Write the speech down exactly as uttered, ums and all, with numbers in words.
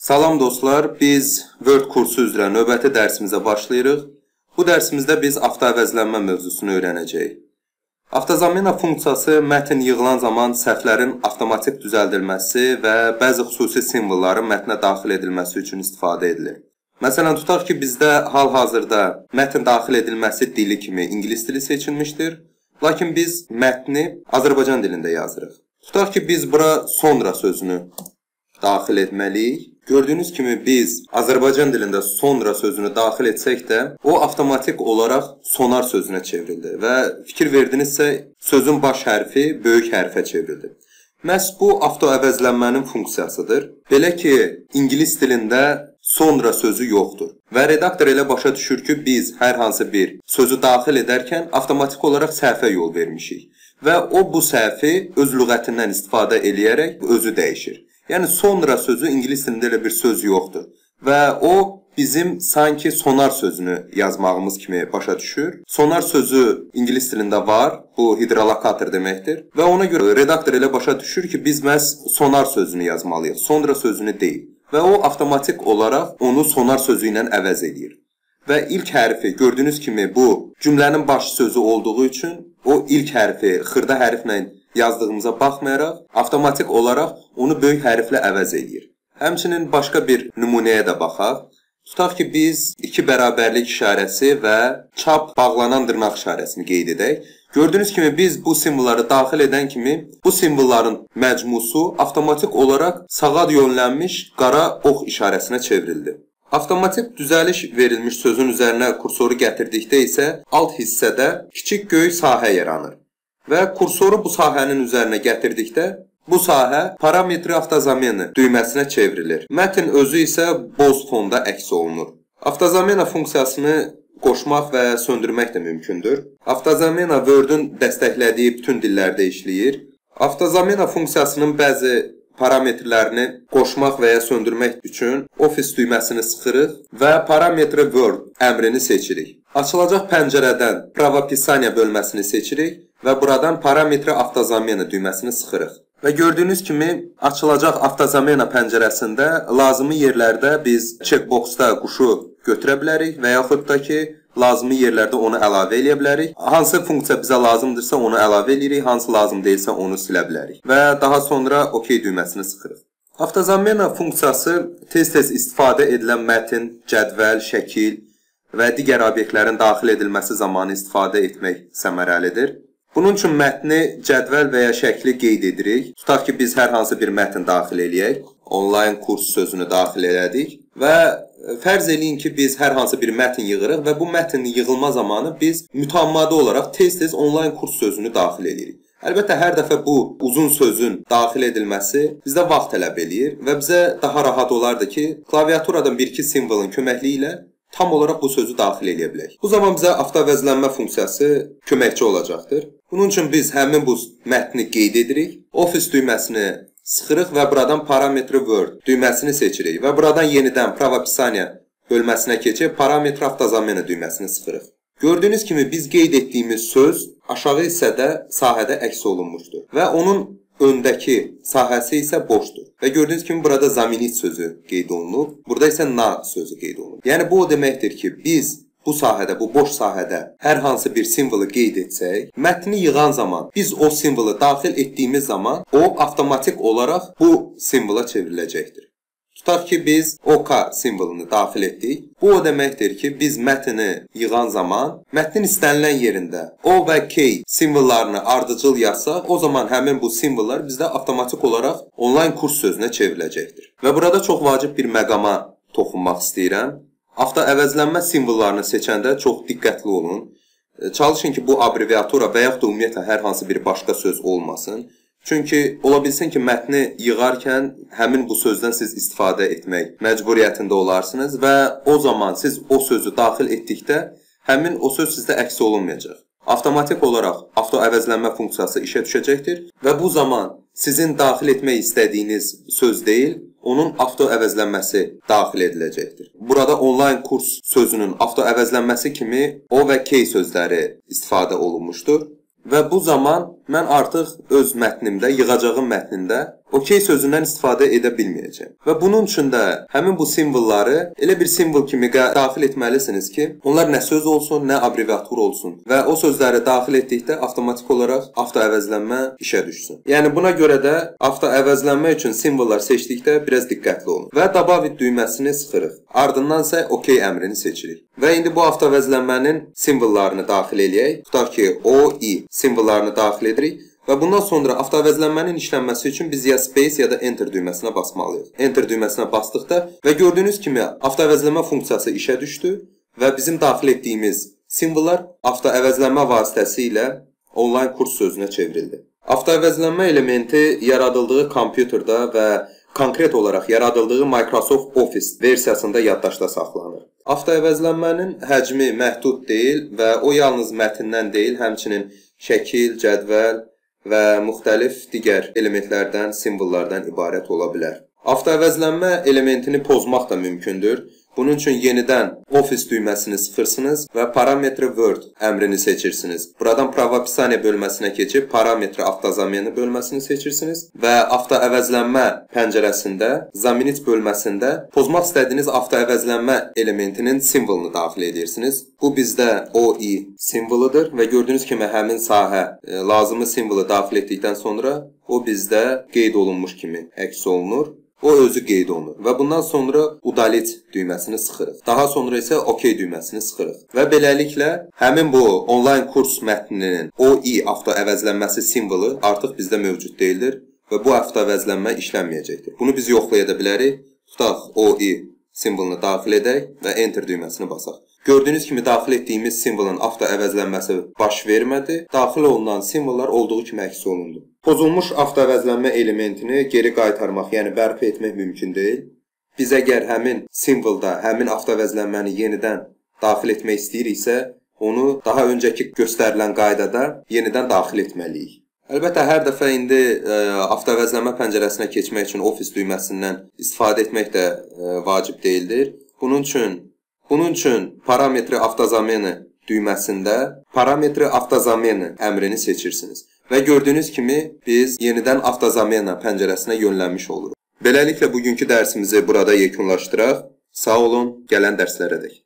Salam dostlar, biz Word kursu üzrə növbəti dərsimizə başlayırıq. Bu dərsimizdə biz avtoəvəzlənmə mövzusunu öyrənəcəyik. Avtozamena funksiyası mətn yığılan zaman səhvlərin avtomatik düzəldilməsi və bəzi xüsusi simvolların mətnə daxil edilməsi üçün istifadə edilir. Məsələn, tutaq ki, bizdə hal-hazırda mətn daxil edilməsi dili kimi ingilis dili seçilmişdir. Lakin biz mətni Azərbaycan dilində yazırıq. Tutaq ki, biz bura sonra sözünü daxil etməliyik. Gördüyünüz kimi biz Azərbaycan dilində sonra sözünü daxil etsək də, o avtomatik olaraq sonar sözünə çevrildi və fikir verdinizsə, sözün baş hərfi böyük hərfə çevrildi. Məhz bu avtoəvəzlənmənin funksiyasıdır. Belə ki, ingilis dilində sonra sözü yoxdur və redaktor elə başa düşür ki, biz hər hansı bir sözü daxil edərkən avtomatik olaraq səhvə yol vermişik və o bu səhvi öz lüğətindən istifadə eləyərək özü dəyişir. Yəni, sonra sözü ingilis dilində elə bir söz yoxdur və o bizim sanki sonar sözünü yazmağımız kimi başa düşür. Sonar sözü ingilis dilində var, bu hidrolokator deməkdir və ona görə redaktor elə başa düşür ki, biz məhz sonar sözünü yazmalıyıq, sonra sözünü deyil və o avtomatik olaraq onu sonar sözü ilə əvəz edir. Və ilk hərfi gördüyünüz kimi bu cümlənin baş sözü olduğu üçün o ilk hərfi xırda hərflə yazdığımıza baxmayaraq, avtomatik olaraq onu böyük hərflə əvəz edir. Həmçinin başqa bir nümunəyə də baxaq. Tutaq ki, biz iki bərabərlik işarəsi və çap bağlanan dırnaq işarəsini qeyd edək. Gördüyünüz kimi biz bu simvolları daxil edən kimi bu simvolların məcmusu avtomatik olaraq sağa yönlənmiş qara ox işarəsinə çevrildi. Avtomatik düzəliş verilmiş sözün üzərinə kursoru gətirdikdə isə alt hissədə kiçik göy sahə yaranır. Və kursoru bu sahənin üzərinə gətirdikdə, bu sahə parametri avtozamena düyməsinə çevrilir. Mətn özü isə boz fonda əks olunur. Avtozamena funksiyasını qoşmaq və söndürmək də mümkündür. Avtozamena Word-ün dəstəklədiyi bütün dillərdə işləyir. Avtozamena funksiyasının bəzi parametrlərini qoşmaq və ya söndürmək üçün Office düyməsini sıxırıq və parametri Word əmrini seçirik. Açılacaq pəncərədən pravopisaniya bölməsini seçirik və buradan parametri avtozamena düyməsini sıxırıq. Və gördüyünüz kimi açılacaq avtozamena pəncərəsində lazımi yerlərdə biz checkboxda quşu götürə bilərik və yaxud da ki, lazımi yerlərdə onu əlavə eləyə bilərik. Hansı funksiya bizə lazımdırsa onu əlavə eləyirik, hansı lazım deyilsə onu silə bilərik. Və daha sonra OK düyməsini sıxırıq. Avtozamena funksiyası tez-tez istifadə edilən mətn, cədvəl, şəkil və digər obyektlərin daxil edilməsi zamanı istifadə etmək səmərəlidir. Bunun üçün mətni cədvəl və ya şəkli qeyd edirik. Tutaq ki, biz hər hansı bir mətn daxil eləyək. Online kurs sözünü daxil elədik və fərz eləyin ki, biz hər hansı bir mətn yığırıq və bu mətnin yığılma zamanı biz mütəmadi olaraq tez-tez online kurs sözünü daxil edirik. Əlbəttə, hər dəfə bu uzun sözün daxil edilməsi bizdə vaxt tələb eləyir və bizə daha rahat olardı ki, klaviaturadan bir-iki simvolun köməkliyi ilə tam olaraq bu sözü daxil eləyə bilək. Bu zaman bizə avtoəvəzlənmə funksiyası köməkçi olacaqdır. Bunun üçün biz həmin bu mətni qeyd edirik, Office düyməsini sıxırıq və buradan parametri Word düyməsini seçirik və buradan yenidən pravopisaniya bölməsinə keçib parametri avtozamena düyməsini sıxırıq. Gördüyünüz kimi biz qeyd etdiyimiz söz aşağı hissədə sahədə əks olunmuşdur və onun öndəki sahəsi isə boşdur. Və gördüyünüz kimi burada zaminit sözü qeyd olunub, burada isə na sözü qeyd olunub. Yəni bu o deməkdir ki, biz bu sahədə, bu boş sahədə hər hansı bir simvolu qeyd etsək, mətni yığan zaman, biz o simvolu daxil etdiyimiz zaman, o avtomatik olaraq bu simvola çevriləcəkdir. Tutaq ki, biz OK simvolunu daxil etdik. Bu o deməkdir ki, biz mətni yığan zaman, mətnin istənilən yerində O və K simvollarını ardıcıl yazsaq, o zaman həmin bu simvollar bizdə avtomatik olaraq online kurs sözünə çevriləcəkdir. Və burada çox vacib bir məqama toxunmaq istəyirəm. Avtoəvəzlənmə simvollarını seçəndə çox diqqətli olun. Çalışın ki, bu abreviatura və yaxud da ümumiyyətlə hər hansı bir başqa söz olmasın. Çünki ola bilsin ki, mətni yığarkən həmin bu sözdən siz istifadə etmək məcburiyyətində olarsınız və o zaman siz o sözü daxil etdikdə həmin o söz sizdə əks olunmayacaq. Avtomatik olaraq avtoəvəzlənmə funksiyası işə düşəcəkdir və bu zaman sizin daxil etmək istədiyiniz söz deyil, onun avtoəvəzlənməsi daxil ediləcəkdir. Burada online kurs sözünün avtoəvəzlənməsi kimi O və K sözləri istifadə olunmuşdur. Və bu zaman mən artıq öz mətnimdə, yığacağım mətnində OK sözündən istifadə edə bilməyəcəm. Və bunun üçün də həmin bu simvolları elə bir simvol kimi daxil etməlisiniz ki, onlar nə söz olsun, nə abreviatur olsun və o sözləri daxil etdikdə avtomatik olaraq avtoəvəzlənmə işə düşsün. Yəni buna görə də avtoəvəzlənmə üçün simvollar seçdikdə biraz diqqətli olun və Dabavit düyməsini sıxırıq. Ardından isə OK əmrini seçirik. Və indi bu avtoəvəzlənmənin simvollarını daxil eləyək. Tutaq ki, O, I simvollarını daxil edirik. Və bundan sonra avtoəvəzlənmənin işlənməsi üçün biz ya space ya da enter düyməsinə basmalıyıq. Enter düyməsinə basdıqda və gördüyünüz kimi avtoəvəzlənmə funksiyası işə düşdü və bizim daxil etdiyimiz simvollar avtoəvəzlənmə vasitəsilə onlayn kurs sözünə çevrildi. Avtoəvəzlənmə elementi yaradıldığı kompüterdə və konkret olaraq yaradıldığı Microsoft Office versiyasında yaddaşda saxlanır. Avtoəvəzlənmənin həcmi məhdud deyil və o yalnız mətndən deyil, həmçinin şəkil, cədvəl və müxtəlif digər elementlərdən, simvollardan ibarət ola bilər. Avtoəvəzlənmə elementini pozmaq da mümkündür. Bunun üçün yenidən Office düyməsini sıxırsınız və parametre Word əmrini seçirsiniz. Buradan pravopisaniya bölməsinə keçib parametre avtozameni bölməsini seçirsiniz və avtoəvəzlənmə pəncərəsində, zaminit bölməsində pozmaq istədiyiniz avtoəvəzlənmə elementinin simvolunu daxil edirsiniz. Bu bizdə O I simvoludur və gördüyünüz kimi həmin sahə e, lazımı simvolu daxil etdikdən sonra o bizdə qeyd olunmuş kimi əks olunur. O özü qeyd olunur və bundan sonra udalit düyməsini sıxırıq. Daha sonra isə OK düyməsini sıxırıq. Və beləliklə həmin bu onlayn kurs mətninin O I avtoəvəzlənməsi simvolu artıq bizdə mövcud deyildir və bu avtoəvəzlənmə işlənməyəcəkdir. Bunu biz yoxlaya da bilərik. Tutaq O I simvolunu daxil edək və enter düyməsini basaq. Gördüyünüz kimi daxil etdiyimiz simvolun avtoəvəzlənməsi baş vermədi. Daxil olunan simvollar olduğu kimi əks olundu. Pozulmuş avtoəvəzlənmə elementini geri qaytarmaq, yəni bərpa etmək mümkün deyil. Biz əgər həmin simvolda, həmin avtoəvəzlənməni yenidən daxil etmək istəyiriksə, onu daha öncəki göstərilən qaydada yenidən daxil etməliyik. Əlbəttə, hər dəfə indi e, avtoəvəzlənmə pəncərəsinə keçmək üçün Office düyməsindən istifadə etmək də e, vacib deyildir. Bunun üçün Bunun üçün parametre avtozameni düyməsində parametre avtozameni əmrini seçirsiniz. Və gördüyünüz kimi biz yenidən avtozamena pəncərəsinə yönlənmiş oluruq. Beləliklə bugünkü dərsimizi burada yekunlaşdıraq. Sağ olun, gələn dərslərədək.